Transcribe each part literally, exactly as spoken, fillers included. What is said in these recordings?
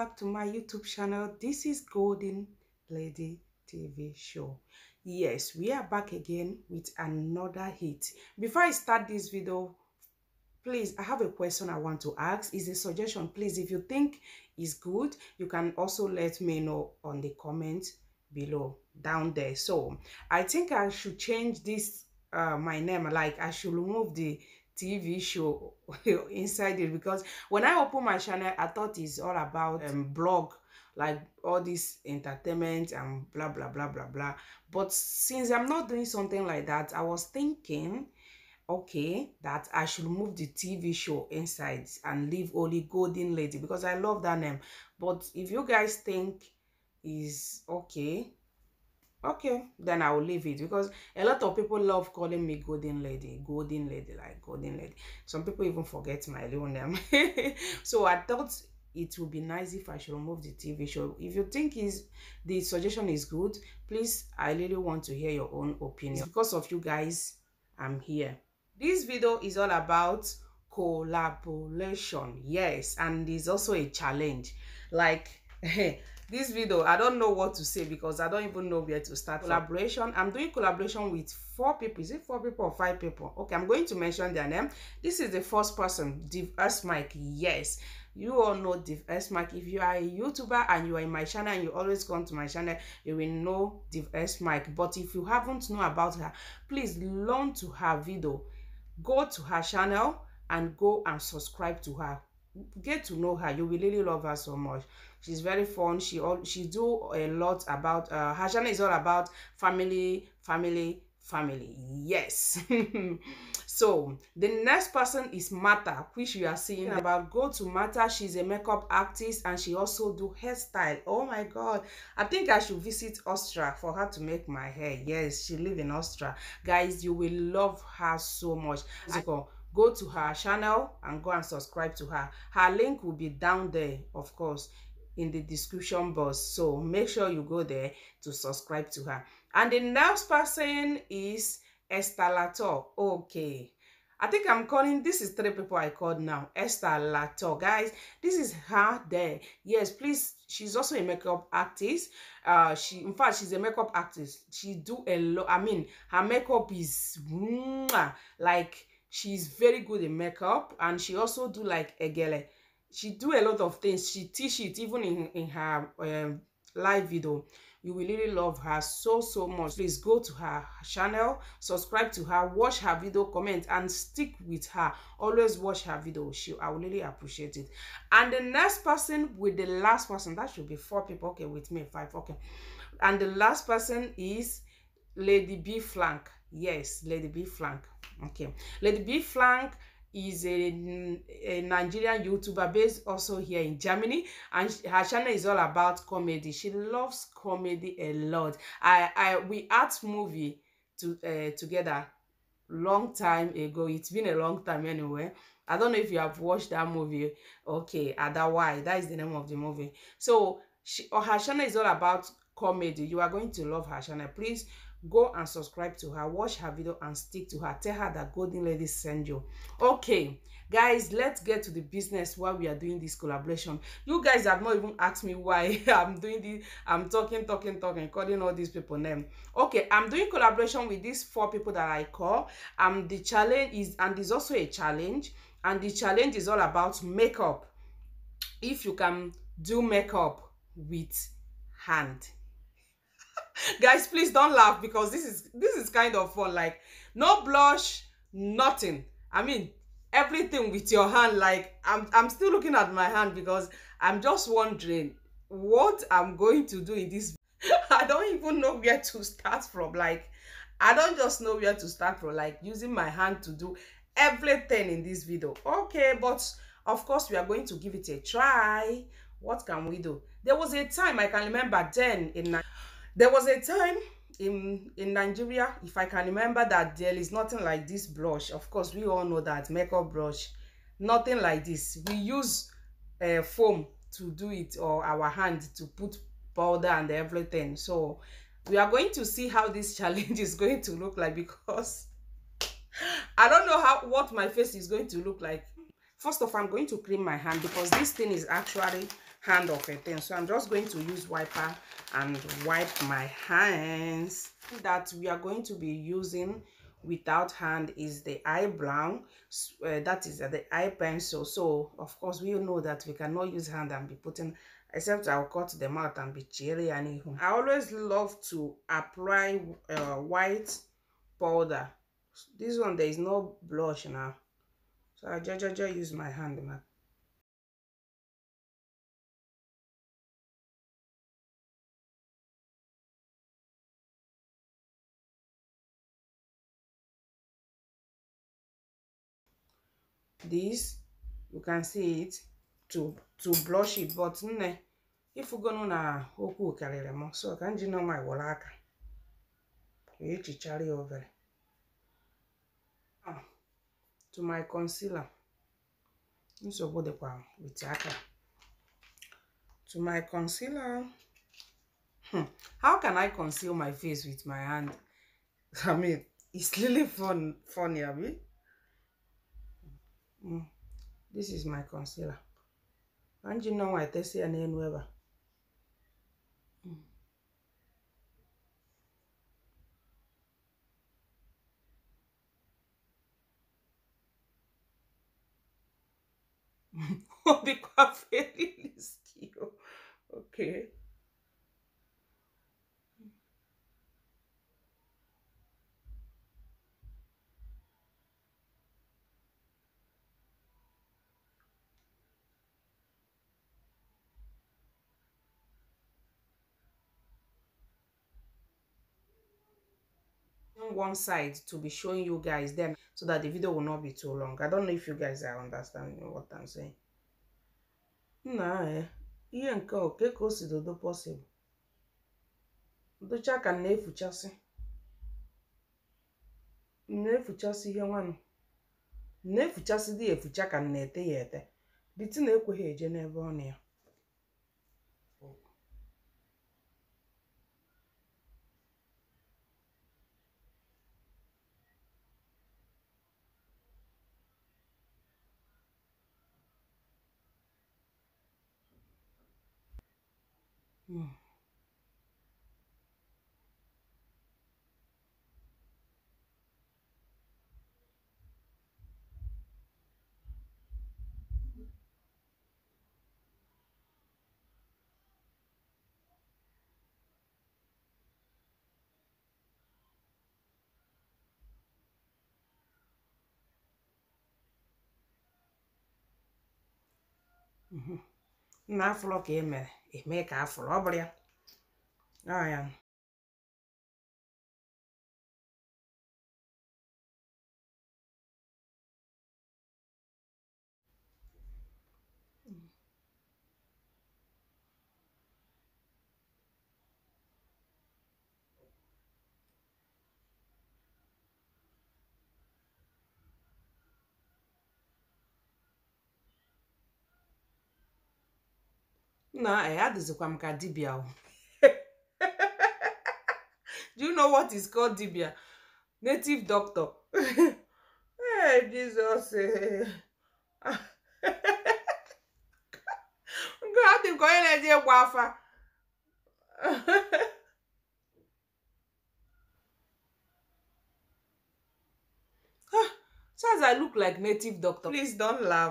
back to my YouTube channel. This is Golden Lady T V show. Yes, we are back again with another hit. Before I start this video, please, I have a question I want to ask. Is a suggestion. Please, if you think it's good, you can also let me know on the comment below down there. So I think I should change this uh my name. Like, I should remove the T V show inside it, because when I open my channel, I thought it's all about um blog, like all this entertainment and blah blah blah blah blah. But since I'm not doing something like that, I was thinking, okay, that I should move the T V show inside and leave only Golden Lady, because I love that name. But if you guys think is okay, okay, then I will leave it, because a lot of people love calling me Golden Lady, Golden Lady, like Golden Lady. Some people even forget my real name. So I thought it would be nice if I should remove the T V show. If you think is the suggestion is good, please, I really want to hear your own opinion. Because of you guys, I'm here. This video is all about collaboration. Yes, and it's also a challenge. Like, this video, I don't know what to say, because I don't even know where to start. Collaboration, I'm doing collaboration with four people. Is it four people or five people? Okay, I'm going to mention their name. This is the first person, Div S Mike. Yes, you all know Div S Mike. If you are a YouTuber and you are in my channel and you always come to my channel, you will know Div S Mike. But if you haven't known about her, please learn to her video. Go to her channel and go and subscribe to her. Get to know her. You will really love her so much. She's very fun. She all she do a lot about uh, her channel is all about family, family, family. Yes. So the next person is Martha, which you are seeing about. Go to Martha. She's a makeup artist and she also do hairstyle. Oh my god, I think I should visit Austria for her to make my hair. Yes, she live in Austria. Guys, you will love her so much. I go to her channel and go and subscribe to her. Her link will be down there, of course, in the description box. So make sure you go there to subscribe to her. And the next person is Esther Lato. Okay, I think I'm calling, this is three people I called now. Esther Lato. Guys, this is her there. Yes, please, she's also a makeup artist. Uh she in fact she's a makeup artist. She do a lot. I mean, her makeup is mwah, like, she's very good in makeup, and she also do like egele. She do a lot of things. She teach it even in in her um, live video. You will really love her so so much. Please go to her channel, subscribe to her, watch her video, comment, and stick with her. Always watch her video. She I will really appreciate it. And the next person, with the last person, that should be four people. Okay, with me five. Okay, and the last person is Lady B Flank. Yes, Lady B Flank. Okay, Lady B Flank is a, a Nigerian YouTuber based also here in Germany, and her channel is all about comedy. She loves comedy a lot. I I we act movie to uh, together long time ago. It's been a long time anyway. I don't know if you have watched that movie. Okay, otherwise that is the name of the movie. So she or her channel is all about comedy. You are going to love her channel. Please go and subscribe to her, watch her video, and stick to her. Tell her that Golden Lady send you. Okay, guys, let's get to the business while we are doing this collaboration. You guys have not even asked me why I'm doing this. I'm talking, talking, talking, calling all these people name. Okay, I'm doing collaboration with these four people that I call. Um, the challenge is, and there's also a challenge, and the challenge is all about makeup. If you can do makeup with hand. Guys, please don't laugh, because this is this is kind of fun. Like, no blush, nothing. I mean, everything with your hand. Like, i'm i'm still looking at my hand, because I'm just wondering what I'm going to do in this. I don't even know where to start from. Like, I don't just know where to start from, like using my hand to do everything in this video. Okay, but of course we are going to give it a try. What can we do? There was a time I can remember then in There was a time in, in Nigeria, if I can remember, that there is nothing like this blush. Of course, we all know that makeup brush, nothing like this. We use uh, foam to do it, or our hand to put powder and everything. So we are going to see how this challenge is going to look like, because I don't know how what my face is going to look like. First of all, I'm going to clean my hand, because this thing is actually hand of a thing. So I'm just going to use wiper and wipe my hands. That we are going to be using without hand is the eye brown, uh, that is uh, the eye pencil. So of course we know that we cannot use hand and be putting, except I'll cut them out and be cherry and I always love to apply uh, white powder. This one there is no blush now, so I just, just use my hand now. This you can see it to to blush it, but nne if you go na okwu karịrị m, so ka nji no my wala aka echichari over ah to my concealer. Nsogbu dịkwa with aka. To my concealer. Hmm. How can I conceal my face with my hand? I mean, it's really fun funny, I mean. Mm. This is my concealer. And you know I test it and whoever. Oh, the very risky. Okay. One side to be showing you guys then, so that the video will not be too long. I don't know if you guys are understanding what I'm saying. Nah, eh. Ihe nke oke ka o si dodo possible. Docha ka na-efuchasị. Na-efuchasị ihe nwanụ. Na-efuchasị dị efucha ka na-ete ya ete. Biti na-ekweghị eje n'ebe ọ na ya. Hmm. Mhm. Na afụlọ ka emere, eme ka afụlọ ọ bụrụ ya. Ah ya. Na eh adịzikwa m ka dibia o. Do you know what is called dibia? Native doctor. Hey, Jesus. God, I'm going to do wafa. So as I look like native doctor, please don't laugh.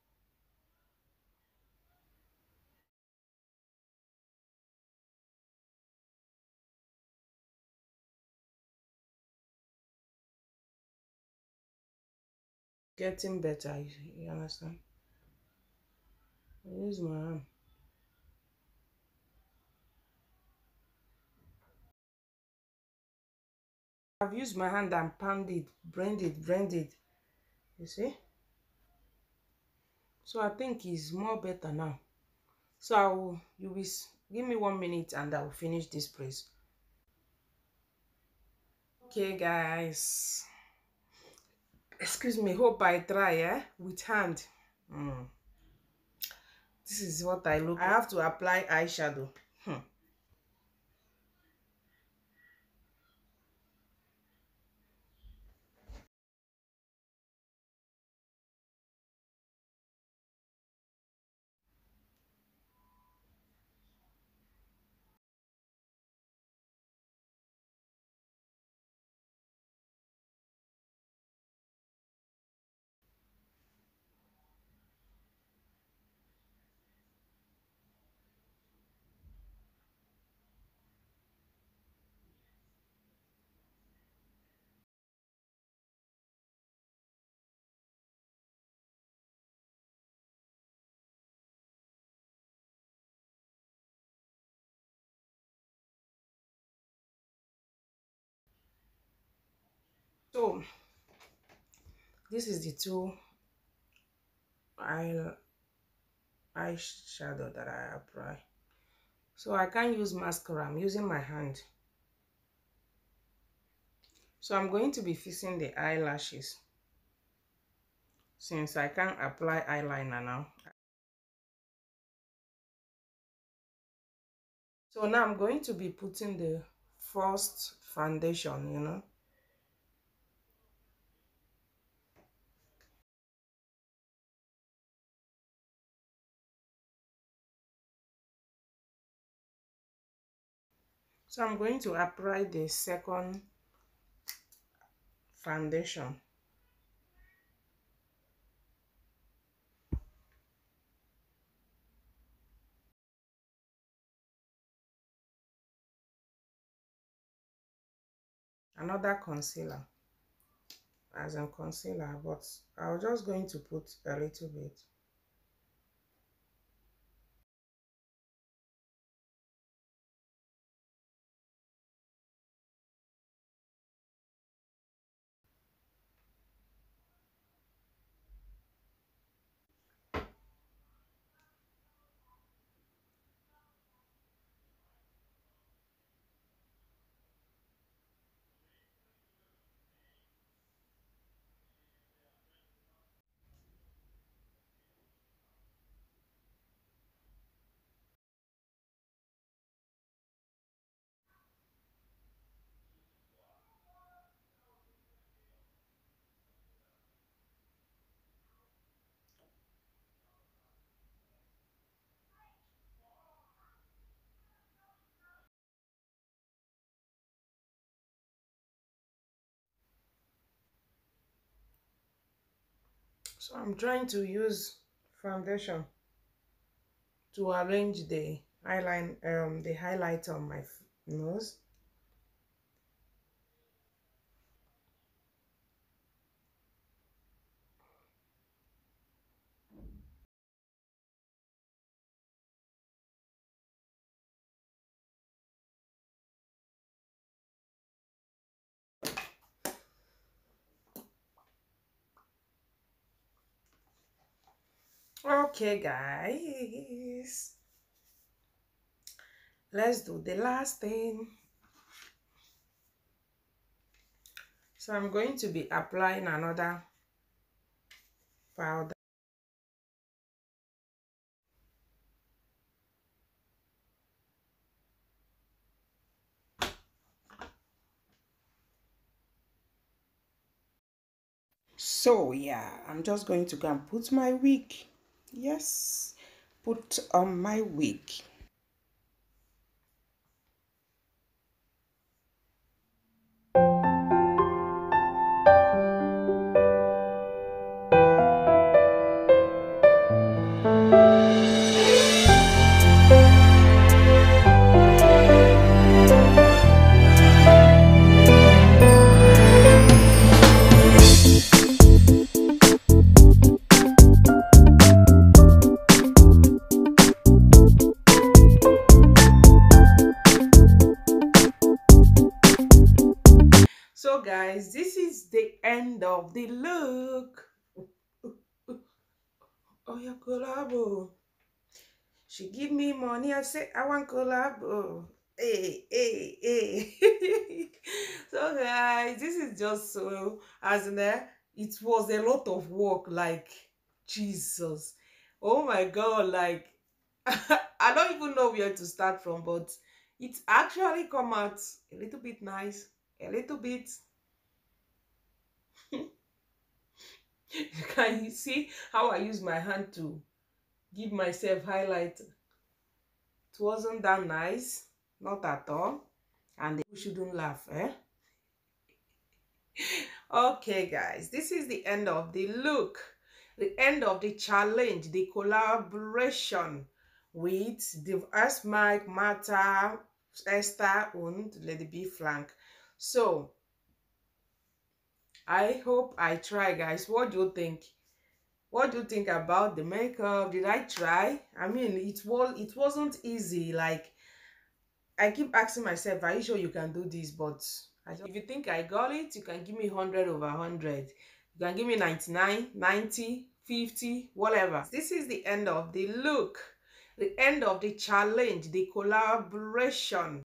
Getting better, you understand? I use my hand. I've used my hand and pound it, blend it, blend it. You see? So I think it's more better now. So I will, you will give me one minute and I will finish this place. Okay, guys. Excuse me. Hope I try, eh? With hand. Mm. This is what I look. I have to apply eyeshadow. Hmm. So this is the two eye eyeshadow that I apply. So I can't use mascara, I'm using my hand. So I'm going to be fixing the eyelashes since I can't apply eyeliner now. So now I'm going to be putting the first foundation, you know. So I'm going to apply the second foundation. Another concealer, as in concealer, but I'm just going to put a little bit. So I'm trying to use foundation to arrange the eyeline, um, the highlight on my nose. Okay, guys, let's do the last thing. So I'm going to be applying another powder. So yeah, I'm just going to go and put my wig. Yes, put on my wig. So guys, this is the end of the look. Oh yeah, collabo. She give me money, I say I want collabo. Hey, hey, hey. So guys, this is just so, as in there, it was a lot of work, like Jesus. Oh my God, like I don't even know where to start from, but it actually come out a little bit nice, a little bit. Can you see how I use my hand to give myself highlight? It wasn't that nice, not at all, and you shouldn't laugh, eh? Okay guys, this is the end of the look, the end of the challenge, the collaboration with the Mike, Martha, Esther and Lady B Frank. So I hope I try, guys. What do you think? What do you think about the makeup? Did I try? I mean, it was it wasn't easy. Like, I keep asking myself, are you sure you can do this? But If you think I got it, you can give me one hundred over one hundred. You can give me ninety-nine, ninety, fifty, whatever. This is the end of the look, the end of the challenge, the collaboration.